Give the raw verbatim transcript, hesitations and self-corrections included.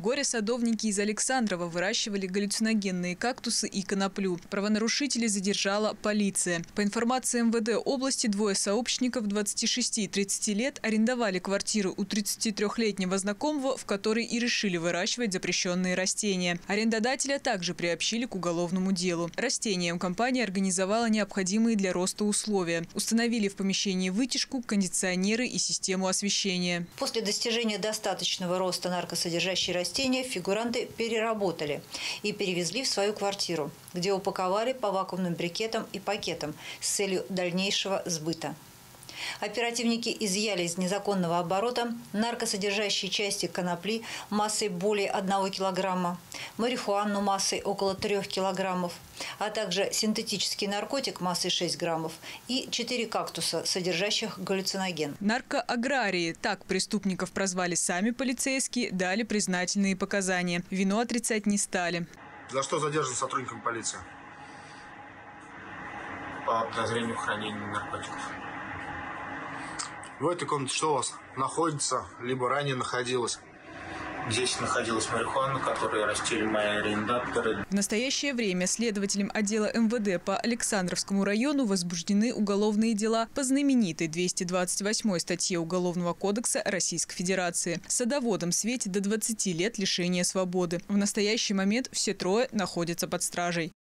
Горе-садовники из Александрова выращивали галлюциногенные кактусы и коноплю. Правонарушителей задержала полиция. По информации эм вэ дэ области, двое сообщников двадцати шести и тридцати лет арендовали квартиру у тридцатитрёхлетнего знакомого, в которой и решили выращивать запрещенные растения. Арендодателя также приобщили к уголовному делу. Растениям компания организовала необходимые для роста условия. Установили в помещении вытяжку, кондиционеры и систему освещения. После достижения достаточного роста наркосодержащие растения фигуранты переработали и перевезли в свою квартиру, где упаковали по вакуумным брикетам и пакетам с целью дальнейшего сбыта. Оперативники изъяли из незаконного оборота наркосодержащие части конопли массой более одного килограмма, марихуану массой около трёх килограммов, а также синтетический наркотик массой шесть граммов и четыре кактуса, содержащих галлюциноген. Наркоаграрии, так преступников прозвали сами полицейские, дали признательные показания. Вину отрицать не стали. За что задержан сотрудником полиции? По подозрению в хранении наркотиков. В этой комнате что у вас находится, либо ранее находилось? Здесь находилась марихуана, которую растили мои арендаторы. В настоящее время следователям отдела эм вэ дэ по Александровскому району возбуждены уголовные дела по знаменитой двести двадцать восьмой статье Уголовного кодекса Российской Федерации. Садоводам светит до двадцати лет лишения свободы. В настоящий момент все трое находятся под стражей.